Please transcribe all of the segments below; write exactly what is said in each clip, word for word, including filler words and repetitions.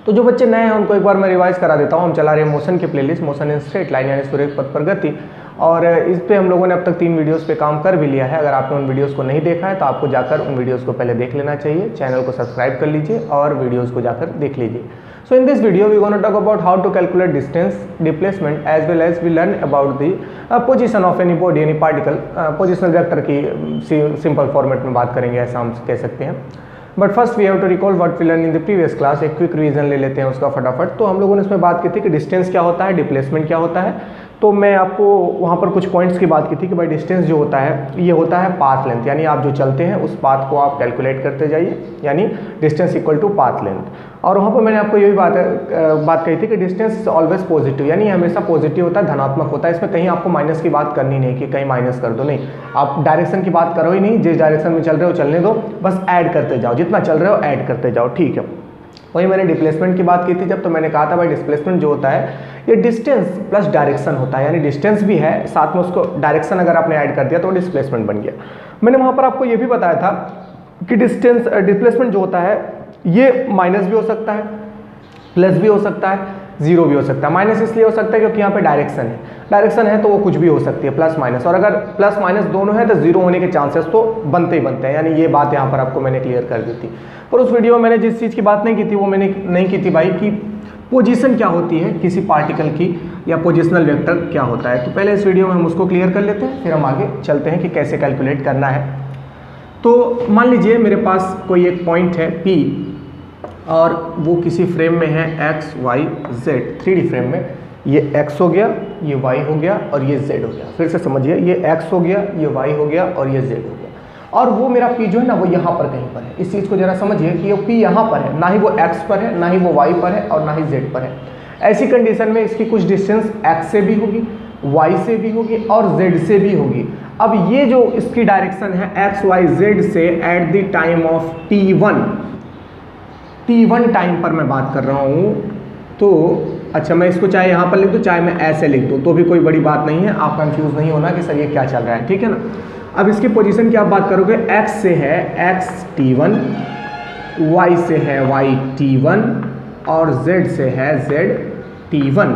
तो जो बच्चे नए हैं उनको एक बार मैं रिवाइज करा देता हूँ। हम चला रहे हैं मोशन की playlist, motion in straight line यानी सुरेख पथ पर गति, और इस पे हम लोगों ने अब तक तीन वीडियोस पे काम कर भी लिया है। अगर आपने उन वीडियोस को नहीं देखा है तो आपको जाकर उन वीडियोस को पहले देख लेना चाहिए। चैनल को सब्सक्राइब कर लीजिए और वीडियोस को जाकर देख लीजिए। So in this video we gonna talk about how to calculate distance, displacement as well as we learn about the position of any body any particle. Positional vector की simple format में बात करेंगे, ऐसा हम कह सकते हैं। But first we have to recall what we learn in the previous class. एक क्विक रिवीजन ले लेते हैं उसका फटाफट। तो हम लोगों ने इसमें बात की थी कि डिस्टेंस क्या होता है, डिस्प्लेसमेंट क्या होता है। तो मैं आपको वहाँ पर कुछ पॉइंट्स की बात की थी कि भाई डिस्टेंस जो होता है ये होता है पाथ लेंथ, यानी आप जो चलते हैं उस पाथ को आप कैलकुलेट करते जाइए, यानी distance equal to path length. और वहाँ पर मैंने आपको यही बात बात कही थी कि डिस्टेंस ऑलवेज पॉजिटिव, यानी हमेशा पॉजिटिव होता है, धनात्मक होता है। इसमें कहीं आपको माइनस की बात करनी नहीं कि कहीं माइनस कर दो, नहीं, आप डायरेक्शन की बात करो ही नहीं। जिस डायरेक्शन में चल रहे हो चलने दो, बस ऐड करते जाओ, जितना चल रहे हो ऐड करते जाओ, ठीक है। वही मैंने डिस्प्लेसमेंट की बात की थी जब, तो मैंने कहा था भाई डिस्प्लेसमेंट जो होता है ये डिस्टेंस प्लस डायरेक्शन होता है, यानी डिस्टेंस भी है साथ में उसको डायरेक्शन अगर आपने ऐड कर दिया तो डिस्प्लेसमेंट बन गया। मैंने वहाँ पर आपको ये भी बताया था कि डिस्टेंस डिस्प्लेसमेंट जो होता है ये माइनस भी हो सकता है, प्लस भी हो सकता है, जीरो भी हो सकता है। माइनस इसलिए हो सकता है क्योंकि यहाँ पे डायरेक्शन है, डायरेक्शन है तो वो कुछ भी हो सकती है, प्लस माइनस। और अगर प्लस माइनस दोनों है तो जीरो होने के चांसेस तो बनते ही बनते हैं, यानी ये बात यहाँ पर आपको मैंने क्लियर कर दी थी। पर उस वीडियो में मैंने जिस चीज़ की बात नहीं की थी वो मैंने नहीं की थी भाई कि पोजीशन क्या होती है किसी पार्टिकल की, या पोजिशनल वेक्टर क्या होता है। तो पहले इस वीडियो में हम उसको क्लियर कर लेते हैं, फिर हम आगे चलते हैं कि कैसे कैलकुलेट करना है। तो मान लीजिए मेरे पास कोई एक पॉइंट है P और वो किसी फ्रेम में है x y z, three D frame में। ये x हो गया, ये y हो गया और ये z हो गया। फिर से समझिए, ये x हो गया, ये y हो गया और ये z हो गया। और वो मेरा P जो है ना वो यहाँ पर कहीं पर है। इस चीज़ को जरा समझिए कि ये P यहाँ पर है, ना ही वो x पर है, ना ही वो y पर है और ना ही z पर है। ऐसी कंडीशन में इसकी कुछ डिस्टेंस x से भी होगी, y से भी होगी और z से भी होगी। अब ये जो इसकी डायरेक्शन है x y z से at the time of t one, t one time पर मैं बात कर रहा हूँ। तो अच्छा, मैं इसको चाहे यहाँ पर लिख दूँ चाहे मैं ऐसे लिख दूँ तो भी कोई बड़ी बात नहीं है, आप कंफ्यूज नहीं होना कि सर ये क्या चल रहा है, ठीक है ना। अब इसकी पोजीशन की आप बात करोगे, x से है x टी वन, y से है y टी वन और z से है z टी वन।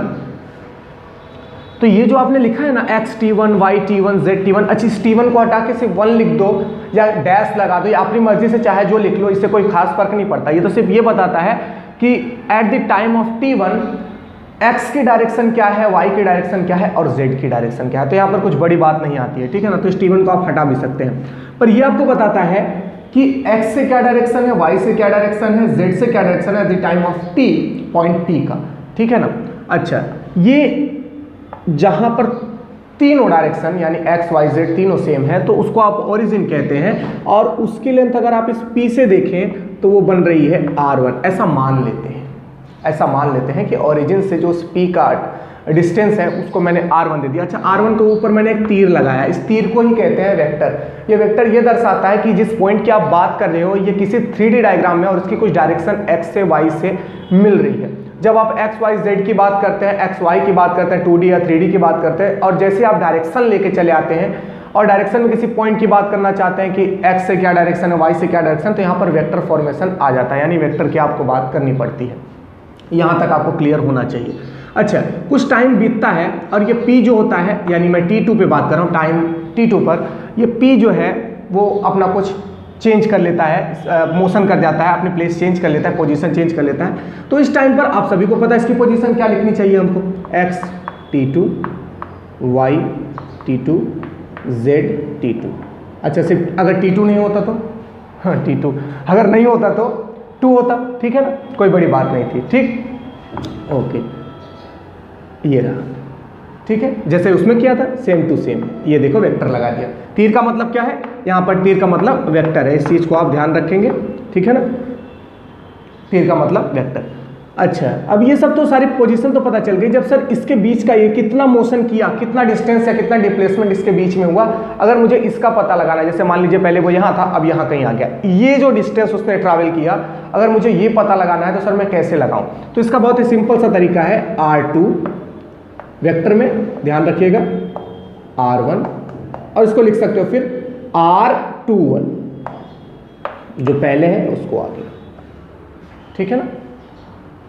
तो ये जो आपने लिखा है ना x t one, y t one, z t one, अच्छी इस टी वन को हटा के सिर्फ वन लिख दो या डैश लगा दो या अपनी मर्जी से चाहे जो लिख लो, इससे कोई खास फर्क नहीं पड़ता। ये तो सिर्फ ये बताता है कि at the time of t one x की डायरेक्शन क्या है, y की डायरेक्शन क्या है और z की डायरेक्शन क्या है। तो यहाँ पर कुछ बड़ी बात नहीं आती है, ठीक है ना। तो इस टी वन को आप हटा भी सकते हैं, पर ये आपको बताता है कि x से क्या डायरेक्शन है, y से क्या डायरेक्शन है, z से क्या डायरेक्शन है at the time of t, point p का, ठीक है ना। अच्छा, ये जहाँ पर तीनों डायरेक्शन यानी x y z तीनों सेम है तो उसको आप ओरिजिन कहते हैं, और उसकी लेंथ अगर आप इस p से देखें तो वो बन रही है आर वन। ऐसा मान लेते हैं, ऐसा मान लेते हैं कि ओरिजिन से जो P का डिस्टेंस है उसको मैंने आर वन दे दिया। अच्छा, आर वन के ऊपर मैंने एक तीर लगाया, इस तीर को ही कहते हैं वेक्टर। ये वेक्टर ये दर्शाता है कि जिस पॉइंट की आप बात कर रहे हो ये किसी थ्री डी डायग्राम में और उसकी कुछ डायरेक्शन x से y से मिल रही है। जब आप एक्स वाई जेड की बात करते हैं, एक्स वाई की बात करते हैं, टू डी या थ्री डी की बात करते हैं, और जैसे आप डायरेक्शन लेके चले आते हैं और डायरेक्शन में किसी पॉइंट की बात करना चाहते हैं कि एक्स से क्या डायरेक्शन है, वाई से क्या डायरेक्शन, तो यहाँ पर वेक्टर फॉर्मेशन आ जाता है, यानी वेक्टर की आपको बात करनी पड़ती है। यहाँ तक आपको क्लियर होना चाहिए। अच्छा, कुछ टाइम बीतता है और ये P जो होता है, यानी मैं टी टू पे बात कर रहा हूँ, टाइम टी टू पर ये P जो है वो अपना कुछ चेंज कर लेता है, मोशन कर जाता है, अपनी प्लेस चेंज कर लेता है, पोजीशन चेंज कर लेता है। तो इस टाइम पर आप सभी को पता है इसकी पोजीशन क्या लिखनी चाहिए हमको, x t two, y t two, z t two. अच्छा, सिर्फ अगर टी टू नहीं होता तो, हाँ टी टू, अगर नहीं होता तो टू होता, ठीक है ना, कोई बड़ी बात नहीं थी, ठीक, ओके, ये रहा, ठीक है। जैसे उसमें किया था सेम टू सेम, ये देखो वेक्टर लगा दिया। तीर का मतलब क्या है, यहाँ पर तीर का मतलब वेक्टर है, इस चीज़ को आप ध्यान रखेंगे, ठीक है ना, तीर का मतलब वेक्टर। अच्छा, अब ये सब तो सारी पोजीशन तो पता चल गई। जब सर इसके बीच का ये कितना मोशन किया, कितना डिस्टेंस या कितना डिस्प्लेसमेंट इसके बीच में हुआ, अगर मुझे इसका पता लगाना है, जैसे मान लीजिए पहले वो यहाँ था अब यहाँ कहीं आ गया, ये जो डिस्टेंस उसने ट्रैवल किया, अगर मुझे ये पता लगाना है तो सर मैं कैसे लगाऊं। तो इसका बहुत ही सिंपल सा तरीका है, आर टू वेक्टर में ध्यान रखिएगा, आर वन, और इसको लिख सकते हो फिर आर टू वन, जो पहले है उसको आगे, ठीक है ना।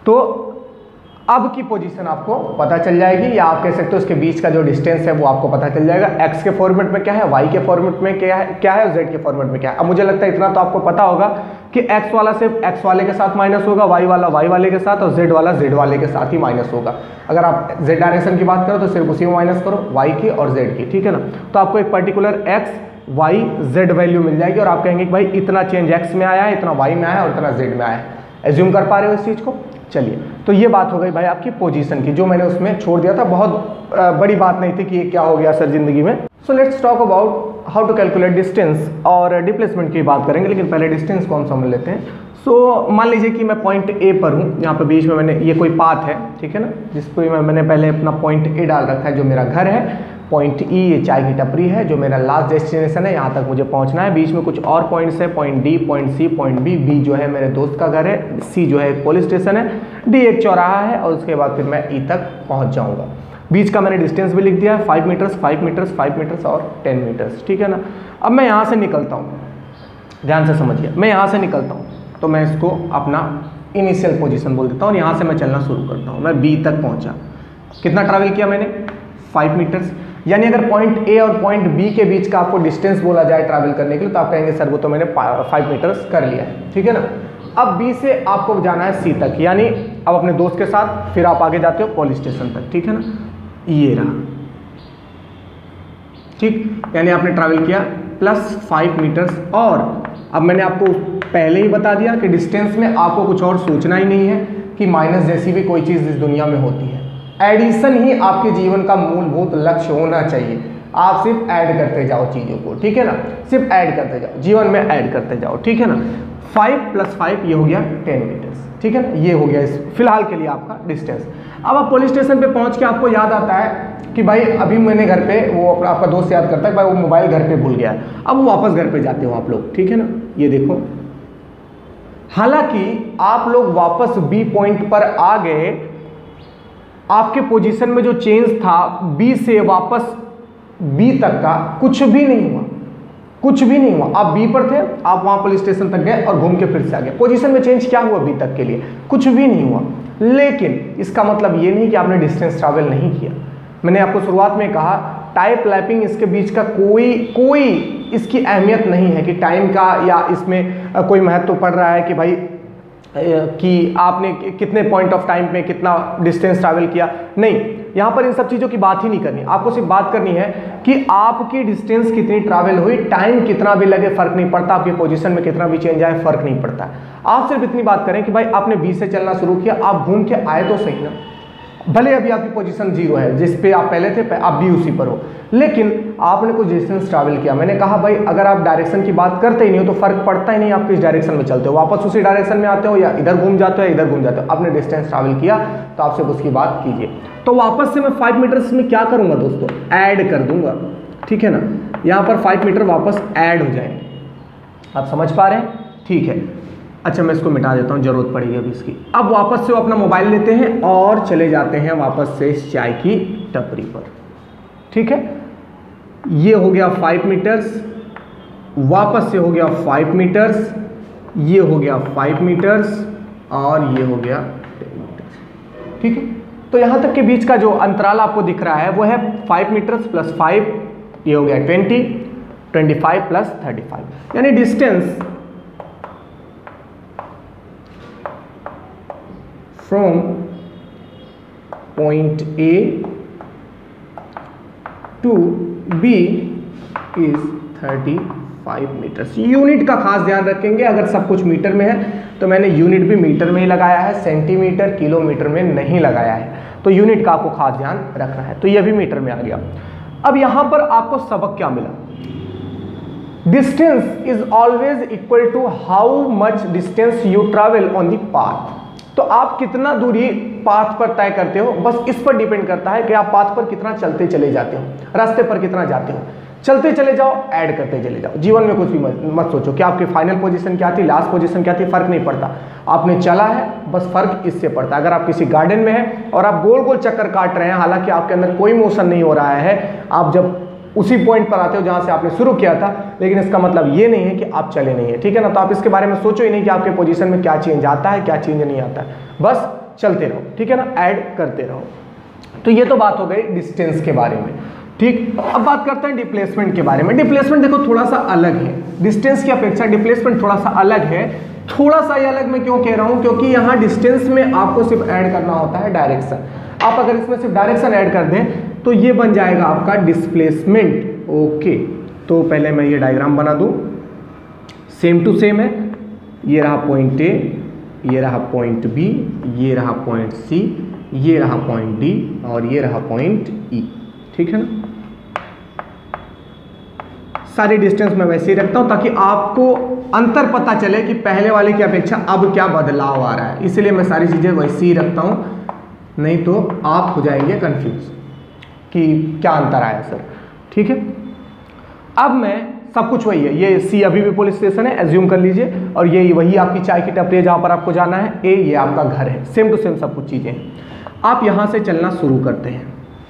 तो अब की पोजीशन आपको पता चल जाएगी, या आप कह सकते हो उसके बीच का जो डिस्टेंस है वो आपको पता चल जाएगा। एक्स के फॉर्मेट में क्या है, वाई के फॉर्मेट में क्या है क्या है और जेड के फॉर्मेट में क्या है। अब मुझे लगता है इतना तो आपको पता होगा कि एक्स वाला सिर्फ एक्स वाले के साथ माइनस होगा, वाई वाला वाई वाले के साथ, और जेड वाला जेड वाले के साथ ही माइनस होगा। अगर आप जेड डायरेक्शन की बात करो तो सिर्फ उसी में माइनस करो, वाई की और जेड की, ठीक है ना। तो आपको एक particular x y z value मिल जाएगी और आप कहेंगे कि भाई इतना चेंज एक्स में आया है, इतना वाई में आया है और इतना जेड में आया है। एज्यूम कर पा रहे हो इस चीज़ को? चलिए, तो ये बात हो गई भाई आपकी पोजीशन की, जो मैंने उसमें छोड़ दिया था। बहुत बड़ी बात नहीं थी कि ये क्या हो गया सर जिंदगी में। So let's talk about how to calculate distance, और डिस्प्लेसमेंट की बात करेंगे, लेकिन पहले डिस्टेंस को हम समझ लेते हैं। सो so, मान लीजिए कि मैं पॉइंट ए पर हूँ, यहाँ पे बीच में मैंने ये कोई पाथ है, ठीक है ना, जिस पर मैं मैंने पहले अपना पॉइंट ए डाल रखा है जो मेरा घर है। पॉइंट ई ये चाय की टपरी है जो मेरा लास्ट डेस्टिनेशन है, यहाँ तक मुझे पहुँचना है। बीच में कुछ और पॉइंट्स है, point D, point C, point B. B जो है मेरे दोस्त का घर है, सी जो है एक पुलिस स्टेशन है, डी एक चौराहा है, और उसके बाद फिर मैं ई तक पहुँच जाऊँगा। बीच का मैंने डिस्टेंस भी लिख दिया है, five metres five metres five metres और टेन मीटर्स, ठीक है ना। अब मैं यहाँ से निकलता हूँ, ध्यान से समझिए, मैं यहाँ से निकलता हूँ तो मैं इसको अपना इनिशियल पोजीशन बोल देता हूँ और यहाँ से मैं चलना शुरू करता हूँ। मैं बी तक पहुँचा, कितना ट्रैवल किया मैंने, फाइव मीटर्स। यानी अगर पॉइंट ए और पॉइंट बी के बीच का आपको डिस्टेंस बोला जाए ट्रैवल करने के लिए तो आप कहेंगे सर वो तो मैंने फाइव मीटर्स कर लिया है, ठीक है ना। अब बी से आपको जाना है सी तक, यानी अब अपने दोस्त के साथ फिर आप आगे जाते हो पुलिस स्टेशन तक, ठीक है ना। ये रहा, ठीक, यानी आपने ट्रैवल किया प्लस फाइव मीटर्स। और अब मैंने आपको पहले ही बता दिया कि डिस्टेंस में आपको कुछ और सोचना ही नहीं है कि माइनस जैसी भी कोई चीज़ इस दुनिया में होती है। एडिशन ही आपके जीवन का मूलभूत लक्ष्य होना चाहिए। आप सिर्फ ऐड करते जाओ चीज़ों को, ठीक है ना, सिर्फ ऐड करते जाओ, जीवन में ऐड करते जाओ, ठीक है ना। फाइव प्लस फाइव ये हो गया टेन मीटर्स, ठीक है ना, ये हो गया इस फिलहाल के लिए आपका डिस्टेंस। अब आप पुलिस स्टेशन पे पहुंच के आपको याद आता है कि भाई अभी मैंने घर पे, वो अपना आपका दोस्त याद करता है भाई वो मोबाइल घर पे भूल गया है। अब वो वापस घर पे जाते हो आप लोग, ठीक है ना, ये देखो। हालांकि आप लोग वापस बी पॉइंट पर आ गए, आपके पोजीशन में जो चेंज था बी से वापस बी तक का कुछ भी नहीं हुआ, कुछ भी नहीं हुआ। आप बी पर थे, आप वहां पुलिस स्टेशन तक गए और घूम के फिर से आ गए। पोजीशन में चेंज क्या हुआ बी तक के लिए, कुछ भी नहीं हुआ। लेकिन इसका मतलब ये नहीं कि आपने डिस्टेंस ट्रैवल नहीं किया। मैंने आपको शुरुआत में कहा टाइप लैपिंग, इसके बीच का कोई कोई इसकी अहमियत नहीं है कि टाइम का या इसमें कोई महत्व पड़ रहा है कि भाई कि आपने कितने पॉइंट ऑफ टाइम में कितना डिस्टेंस ट्रैवल किया। नहीं, यहाँ पर इन सब चीज़ों की बात ही नहीं करनी। आपको सिर्फ बात करनी है कि आपकी डिस्टेंस कितनी ट्रैवल हुई, टाइम कितना भी लगे फर्क नहीं पड़ता, आपकी पोजीशन में कितना भी चेंज आए फर्क नहीं पड़ता। आप सिर्फ इतनी बात करें कि भाई आपने बी से चलना शुरू किया, आप घूम के आए तो सही ना, भले अभी आपकी पोजीशन जीरो है जिस पे आप पहले थे, आप भी उसी पर हो, लेकिन आपने कुछ डिस्टेंस ट्रैवल किया। मैंने कहा भाई अगर आप डायरेक्शन की बात करते ही नहीं हो तो फर्क पड़ता ही नहीं आप किस डायरेक्शन में चलते हो, वापस उसी डायरेक्शन में आते हो या इधर घूम जाते हो या इधर घूम जाते हो। आपने डिस्टेंस ट्रैवल किया तो आप सिर्फ उसकी बात कीजिए। तो वापस से मैं फाइव मीटर्स में क्या करूंगा दोस्तों, ऐड कर दूंगा, ठीक है ना। यहाँ पर फाइव मीटर वापस ऐड हो जाएंगे, आप समझ पा रहे हैं, ठीक है। अच्छा मैं इसको मिटा देता हूँ, जरूरत पड़ेगी अभी इसकी। अब वापस से वो अपना मोबाइल लेते हैं और चले जाते हैं वापस से इस चाय की टपरी पर, ठीक है। ये हो गया फाइव मीटर्स, वापस से हो गया फाइव मीटर्स, ये हो गया फाइव मीटर्स और ये हो गया टेन मीटर्स, ठीक है। तो यहाँ तक के बीच का जो अंतराल आपको दिख रहा है वो है फाइव मीटर्स प्लस फाइव, ये हो गया twenty, twenty five plus thirty five, यानी distance from point A to B is thirty five metres. Unit का खास ध्यान रखेंगे, अगर सब कुछ मीटर में है तो मैंने यूनिट भी मीटर में ही लगाया है, सेंटीमीटर किलोमीटर में नहीं लगाया है, तो यूनिट का आपको खास ध्यान रखना है। तो यह भी मीटर में आ गया। अब यहां पर आपको सबक क्या मिला, distance is always equal to how much distance you travel on the path. तो आप कितना दूरी पाथ पर तय करते हो, बस इस पर डिपेंड करता है कि आप पाथ पर कितना चलते चले जाते हो, रास्ते पर कितना जाते हो। चलते चले जाओ, ऐड करते चले जाओ। जीवन में कुछ भी मत सोचो कि आपकी फाइनल पोजीशन क्या थी, लास्ट पोजीशन क्या थी, फर्क नहीं पड़ता। आपने चला है, बस फर्क इससे पड़ता है। अगर आप किसी गार्डन में हैं और आप गोल गोल चक्कर काट रहे हैं, हालांकि आपके अंदर कोई मोशन नहीं हो रहा है, आप जब उसी पॉइंट पर आते हो जहां से आपने शुरू किया था, लेकिन इसका मतलब ये नहीं है कि आप चले नहीं है, ठीक है ना। तो आप इसके बारे में सोचो ही नहीं कि आपके पोजीशन में क्या चेंज आता है क्या चेंज नहीं आता है, बस चलते रहो, ठीक है ना, ऐड करते रहो। तो ये तो बात हो गई डिस्टेंस के बारे में, ठीक। अब बात करते हैं डिप्लेसमेंट के बारे में। डिप्लेसमेंट देखो थोड़ा सा अलग है, डिस्टेंस की अपेक्षा डिप्लेसमेंट थोड़ा सा अलग है। थोड़ा सा ये अलग मैं क्यों कह रहा हूं, क्योंकि यहाँ डिस्टेंस में आपको सिर्फ ऐड करना होता है डायरेक्शन। आप अगर इसमें सिर्फ डायरेक्शन ऐड कर दें तो ये बन जाएगा आपका डिस्प्लेसमेंट। ओके, तो पहले मैं ये डायग्राम बना दूं, सेम टू सेम है। ये रहा पॉइंट ए, ये रहा पॉइंट बी, ये रहा पॉइंट सी, ये रहा पॉइंट डी और ये रहा पॉइंट ई, ठीक है ना। सारी डिस्टेंस मैं वैसे ही रखता हूं ताकि आपको अंतर पता चले कि पहले वाले की अपेक्षा अब क्या बदलाव आ रहा है, इसलिए मैं सारी चीजें वैसे ही रखता हूं, नहीं तो आप हो जाएंगे कंफ्यूज कि क्या अंतर आया सर, ठीक है। अब मैं सब कुछ वही है, ये सी अभी भी पुलिस स्टेशन है, एज्यूम कर लीजिए, और ये वही आपकी चाय की टपरी है जहां पर आपको जाना है। ए ये आपका घर है, सेम टू सेम सब कुछ चीजें हैं। आप यहां से चलना शुरू करते हैं।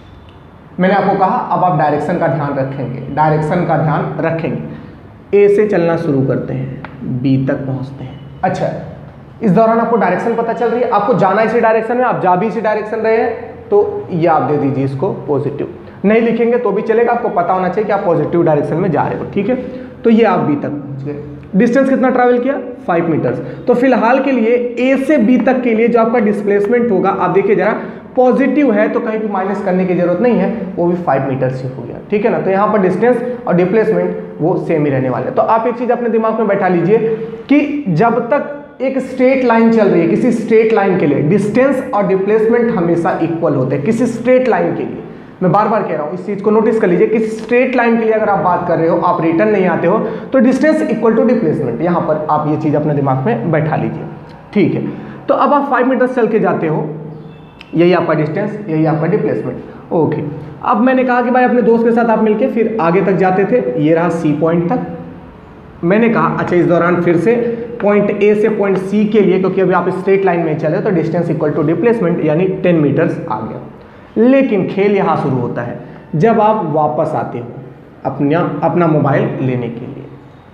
मैंने आपको कहा अब आप डायरेक्शन का ध्यान रखेंगे, डायरेक्शन का ध्यान रखेंगे। ए से चलना शुरू करते हैं, बी तक पहुंचते हैं। अच्छा, इस दौरान आपको डायरेक्शन पता चल रही है, आपको जाना इसी डायरेक्शन में, आप जा भी इसी डायरेक्शन रहे हैं, तो ये आप दे दीजिए इसको पॉजिटिव। नहीं लिखेंगे तो भी चलेगा, आपको पता होना चाहिए कि आप पॉजिटिव डायरेक्शन में जा रहे हो, ठीक है। तो ये आप बी तक पहुंच गए। डिस्टेंस कितना ट्रैवल किया, फाइव मीटर्स। तो फिलहाल के लिए ए से बी तक के लिए जो आपका डिस्प्लेसमेंट होगा, आप देखिए जरा, पॉजिटिव है तो कहीं भी माइनस करने की जरूरत नहीं है, वो भी फाइव मीटर्स ही हो गया, ठीक है ना। तो यहाँ पर डिस्टेंस और डिस्प्लेसमेंट वो सेम ही रहने वाले हैं। तो आप एक चीज अपने दिमाग में बैठा लीजिए कि जब तक एक स्ट्रेट लाइन चल रही है, किसी स्ट्रेट लाइन के लिए डिस्टेंस और डिस्प्लेसमेंट हमेशा इक्वल होते हैं। किसी स्ट्रेट लाइन के लिए, मैं बार बार कह रहा हूं, इस चीज को नोटिस कर लीजिए, किसी स्ट्रेट लाइन के लिए अगर आप बात कर रहे हो, आप रिटर्न नहीं आते हो, तो डिस्टेंस इक्वल टू डिस्प्लेसमेंट। यहां पर आप ये चीज अपने दिमाग में बैठा लीजिए, ठीक है। तो अब आप फाइव मीटर चल के जाते हो, यही आपका डिस्टेंस, यही आपका डिस्प्लेसमेंट। ओके, अब मैंने कहा कि भाई अपने दोस्त के साथ आप मिलके फिर आगे तक जाते थे, ये रहा सी पॉइंट तक। मैंने कहा अच्छा इस दौरान फिर से पॉइंट ए से पॉइंट सी के लिए, क्योंकि अभी आप स्ट्रेट लाइन में चले तो डिस्टेंस इक्वल टू डिस्प्लेसमेंट यानी टेन मीटर्स आ गया। लेकिन खेल यहाँ शुरू होता है जब आप वापस आते हो अपना अपना मोबाइल लेने के लिए।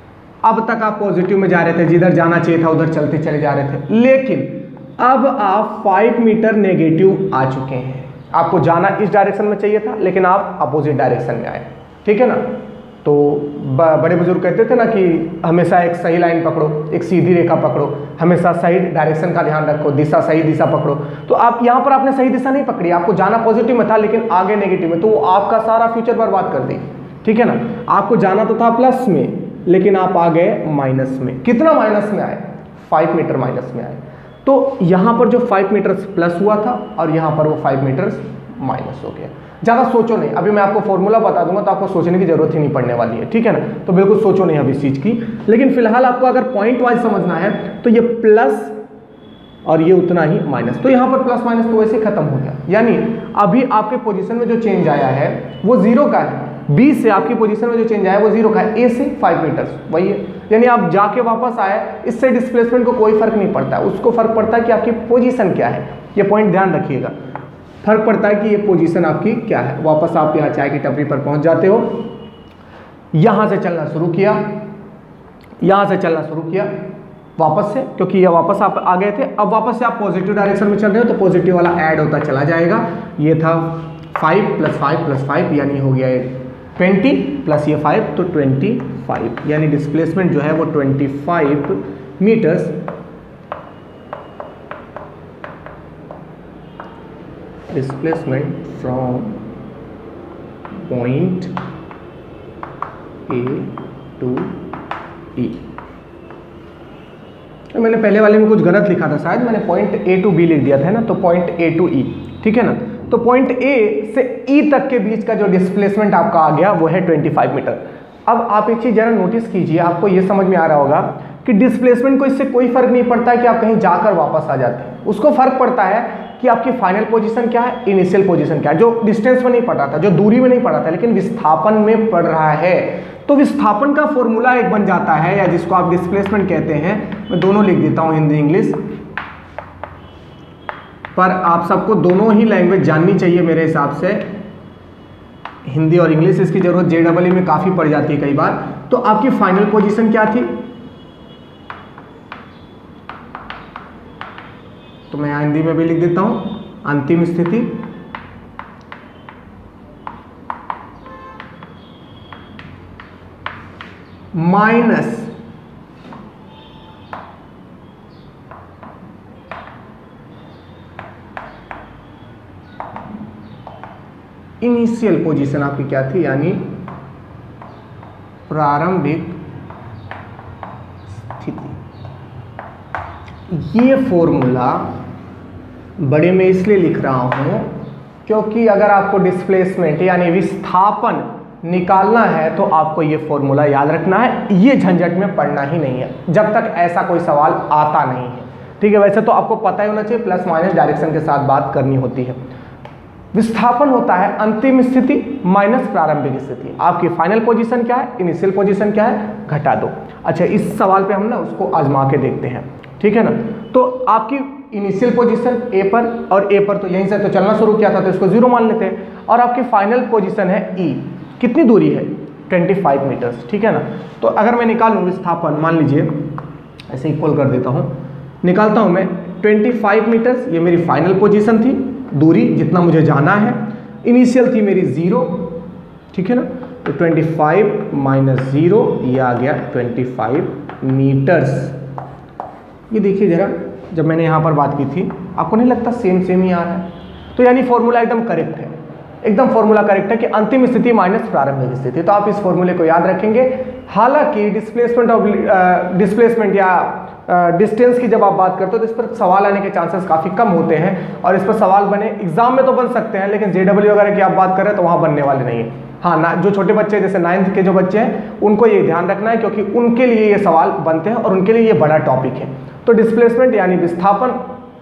अब तक आप पॉजिटिव में जा रहे थे, जिधर जाना चाहिए था उधर चलते चले जा रहे थे, लेकिन अब आप फाइव मीटर नेगेटिव आ चुके हैं। आपको जाना इस डायरेक्शन में चाहिए था, लेकिन आप अपोजिट डायरेक्शन में आए, ठीक है ना। तो बड़े बुजुर्ग कहते थे ना कि हमेशा एक सही लाइन पकड़ो, एक सीधी रेखा पकड़ो, हमेशा सही डायरेक्शन का ध्यान रखो, दिशा सही दिशा पकड़ो। तो आप यहाँ पर आपने सही दिशा नहीं पकड़ी, आपको जाना पॉजिटिव में था लेकिन आगे नेगेटिव में, तो वो आपका सारा फ्यूचर बर्बाद कर देगी, ठीक है ना। आपको जाना तो था प्लस में, लेकिन आप आ गए माइनस में। कितना माइनस में आए, फाइव मीटर माइनस में आए। तो यहाँ पर जो फाइव मीटर्स प्लस हुआ था और यहाँ पर वो फाइव मीटर्स माइनस हो गया। ज़्यादा सोचो नहीं, अभी मैं आपको फॉर्मूला बता दूंगा तो आपको सोचने की जरूरत ही नहीं पड़ने वाली है, ठीक है ना। तो बिल्कुल सोचो नहीं अभी इस चीज़ की, लेकिन फिलहाल आपको अगर पॉइंट वाइज समझना है तो ये प्लस और ये उतना ही माइनस, तो यहाँ पर प्लस माइनस तो वैसे खत्म हो गया। यानी अभी आपके पोजीशन में जो चेंज आया है वो जीरो का है, बी से आपकी पोजीशन में जो चेंज आया है वो जीरो का है, ए से फाइव मीटर्स वही है। यानी आप जाके वापस आए, इससे डिस्प्लेसमेंट को कोई फर्क नहीं पड़ता है, उसको फर्क पड़ता है कि आपकी पोजीशन क्या है। ये पॉइंट ध्यान रखिएगा, फर्क पड़ता है कि ये पोजीशन आपकी क्या है। वापस आप यहाँ चाय की टपरी पर पहुंच जाते हो, यहां से चलना शुरू किया, यहां से चलना शुरू किया वापस से, क्योंकि ये वापस आप आ गए थे। अब वापस से आप पॉजिटिव डायरेक्शन में चल रहे हो तो पॉजिटिव वाला ऐड होता चला जाएगा। ये था five plus five plus five यानी हो गया ट्वेंटी, प्लस ये फाइव तो ट्वेंटी फाइव, यानी डिस्प्लेसमेंट जो है वो twenty five metres displacement from point A to E। तो मैंने पहले वाले में कुछ गलत लिखा था, शायद मैंने पॉइंट A टू B लिख दिया था ना, तो पॉइंट A टू E, ठीक है ना। तो पॉइंट A से E तक के बीच का जो डिस्प्लेसमेंट आपका आ गया वो है ट्वेंटी फाइव मीटर। अब आप एक चीज़ जरा नोटिस कीजिए, आपको ये समझ में आ रहा होगा कि डिस्प्लेसमेंट को इससे कोई फर्क नहीं पड़ता है कि आप कहीं जाकर वापस आ जाते हैं, उसको फर्क पड़ता है कि आपकी फाइनल पोजीशन क्या है, इनिशियल पोजीशन क्या है। जो डिस्टेंस में नहीं पड़ रहा था, जो दूरी में नहीं पड़ रहा था, लेकिन विस्थापन में पड़ रहा है, तो विस्थापन का फॉर्मूला एक बन जाता है, या जिसको आप डिस्प्लेसमेंट कहते हैं। मैं दोनों लिख देता हूं, हिंदी इंग्लिश, पर आप सबको दोनों ही लैंग्वेज जाननी चाहिए मेरे हिसाब से। हिंदी और इंग्लिश इसकी जरूरत जे डबल ई में काफ़ी पड़ जाती है कई बार। तो आपकी फाइनल पोजीशन क्या थी, तो मैं यहाँ हिंदी में भी लिख देता हूँ, अंतिम स्थिति माइनस इनिशियल पोजीशन आपकी क्या थी, यानी प्रारंभिक स्थिति। ये फॉर्मूला बड़े में इसलिए लिख रहा हूं क्योंकि अगर आपको डिस्प्लेसमेंट यानी विस्थापन निकालना है तो आपको ये फॉर्मूला याद रखना है, ये झंझट में पड़ना ही नहीं है जब तक ऐसा कोई सवाल आता नहीं है। ठीक है, वैसे तो आपको पता ही होना चाहिए, प्लस माइनस डायरेक्शन के साथ बात करनी होती है। विस्थापन होता है अंतिम स्थिति माइनस प्रारंभिक स्थिति। आपकी फाइनल पोजीशन क्या है, इनिशियल पोजीशन क्या है, घटा दो। अच्छा, इस सवाल पे हम ना उसको आजमा के देखते हैं, ठीक है ना। तो आपकी इनिशियल पोजीशन ए पर, और ए पर तो यहीं से तो चलना शुरू किया था तो इसको जीरो मान लेते हैं, और आपकी फाइनल पोजीशन है ई, कितनी दूरी है, पच्चीस मीटर्स, ठीक है ना। तो अगर मैं निकालूं विस्थापन, मान लीजिए ऐसे इक्वल कर देता हूं, निकालता हूं मैं पच्चीस मीटर्स, ये मेरी फाइनल पोजीशन थी, दूरी जितना मुझे जाना है। इनिशियल थी मेरी जीरो, ठीक है ना। तो पच्चीस माइनस जीरो, ये आ गया पच्चीस मीटर्स। ये देखिए जरा, जब मैंने यहाँ पर बात की थी आपको नहीं लगता सेम सेम ही आ रहा है? तो यानी फॉर्मूला एकदम करेक्ट है, एकदम फॉर्मूला करेक्ट है कि अंतिम स्थिति माइनस प्रारंभिक स्थिति। तो आप इस फॉर्मूले को याद रखेंगे। हालांकि डिस्प्लेसमेंट ऑफ डिस्प्लेसमेंट या डिस्टेंस uh, की जब आप बात करते हो तो इस पर सवाल आने के चांसेस काफ़ी कम होते हैं, और इस पर सवाल बने एग्जाम में तो बन सकते हैं, लेकिन जे डब्ल्यू वगैरह की आप बात कर रहे हैं तो वहाँ बनने वाले नहीं है। हाँ ना, जो छोटे बच्चे जैसे नाइन्थ के जो बच्चे हैं उनको ये ध्यान रखना है, क्योंकि उनके लिए ये सवाल बनते हैं और उनके लिए ये बड़ा टॉपिक है। तो डिस्प्लेसमेंट यानी विस्थापन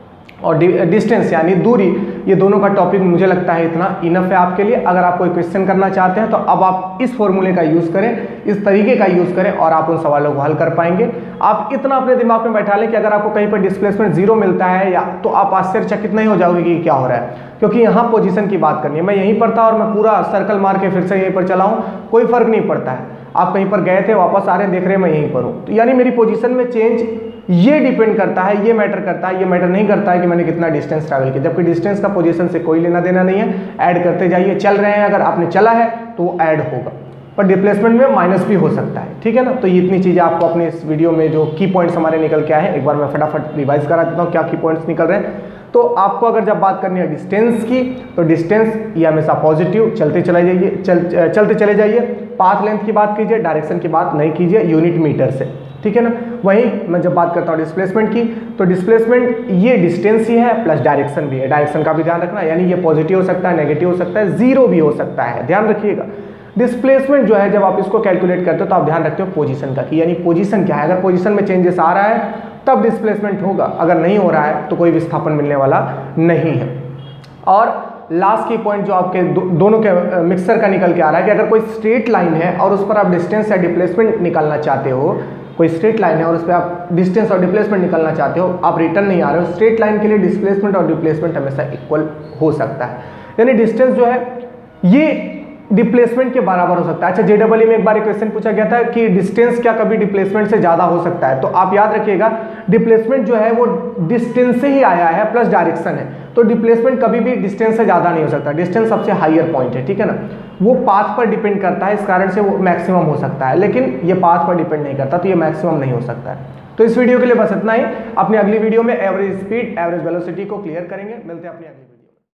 और डिस्टेंस यानी दूरी, ये दोनों का टॉपिक मुझे लगता है इतना इनफ है आपके लिए। अगर आप कोई क्वेश्चन करना चाहते हैं तो अब आप इस फॉर्मूले का यूज़ करें, इस तरीके का यूज़ करें और आप उन सवालों को हल कर पाएंगे। आप इतना अपने दिमाग में बैठा लें कि अगर आपको कहीं पर डिस्प्लेसमेंट जीरो मिलता है या तो आप आश्चर्यचकित नहीं हो जाओगे कि क्या हो रहा है, क्योंकि यहाँ पोजीशन की बात करनी है। मैं यहीं पर था और मैं पूरा सर्कल मार के फिर से यहीं पर चला हूँ, कोई फर्क नहीं पड़ता है। आप कहीं पर गए थे, वापस आ रहे हैं, देख रहे हैं मैं यहीं पर हूँ, तो यानी मेरी पोजीशन में चेंज ये डिपेंड करता है, ये मैटर करता है। ये मैटर नहीं करता है कि मैंने कितना डिस्टेंस ट्रैवल किया, जबकि डिस्टेंस का पोजीशन से कोई लेना देना नहीं है। ऐड करते जाइए, चल रहे हैं, अगर आपने चला है तो वो ऐड होगा, पर डिस्प्लेसमेंट में माइनस भी हो सकता है, ठीक है ना। तो ये इतनी चीज़ें आपको अपने इस वीडियो में जो की पॉइंट्स हमारे निकल के आए हैं, एक बार मैं फटाफट रिवाइज करा देता हूँ क्या की पॉइंट्स निकल रहे हैं। तो आपको अगर जब बात करनी है डिस्टेंस की, तो डिस्टेंस ये हमेशा पॉजिटिव, चलते चले जाइए, चल चलते चले जाइए। पाथ लेंथ की बात कीजिए, डायरेक्शन की बात नहीं कीजिए, यूनिट मीटर से, ठीक है ना। वहीं मैं जब बात करता हूँ डिस्प्लेसमेंट की, तो डिस्प्लेसमेंट ये डिस्टेंस ही है प्लस डायरेक्शन भी है। डायरेक्शन का भी ध्यान रखना, यानी ये पॉजिटिव हो सकता है, नेगेटिव हो सकता है, जीरो भी हो सकता है, ध्यान रखिएगा। डिस्प्लेसमेंट जो है जब आप इसको कैलकुलेट करते हो तो आप ध्यान रखते हो पोजीशन का, कि यानी पोजीशन क्या है। अगर पोजीशन में चेंजेस आ रहा है तब डिस्प्लेसमेंट होगा, अगर नहीं हो रहा है तो कोई विस्थापन मिलने वाला नहीं है। और लास्ट की पॉइंट जो आपके दो, दोनों के मिक्सर का निकल के आ रहा है कि अगर कोई स्ट्रेट लाइन है और उस पर आप डिस्टेंस या डिस्प्लेसमेंट निकालना चाहते हो, कोई स्ट्रेट लाइन है और उस पर आप डिस्टेंस और डिस्प्लेसमेंट निकालना चाहते हो, आप रिटर्न नहीं आ रहे हो, स्ट्रेट लाइन के लिए डिस्प्लेसमेंट और डिस्प्लेसमेंट हमेशा इक्वल हो सकता है। यानी डिस्टेंस जो है ये डिस्प्लेसमेंट के बराबर हो सकता है। अच्छा, जे डबल ई में एक बार एक क्वेश्चन पूछा गया था कि डिस्टेंस क्या कभी डिस्प्लेसमेंट से ज्यादा हो सकता है, तो आप याद रखिएगा डिस्प्लेसमेंट जो है वो डिस्टेंस से ही आया है प्लस डायरेक्शन है, तो डिस्प्लेसमेंट कभी भी डिस्टेंस से ज्यादा नहीं हो सकता। डिस्टेंस सबसे हाईयर पॉइंट है, ठीक है ना। वो पाथ पर डिपेंड करता है, इस कारण से वो मैक्सिमम हो सकता है, लेकिन ये पाथ पर डिपेंड नहीं करता, तो ये मैक्सिमम नहीं हो सकता है। तो इस वीडियो के लिए बस इतना ही। अपनी अगली वीडियो में एवरेज स्पीड, एवरेज वेलोसिटी को क्लियर करेंगे। मिलते हैं अपनी अगली वीडियो।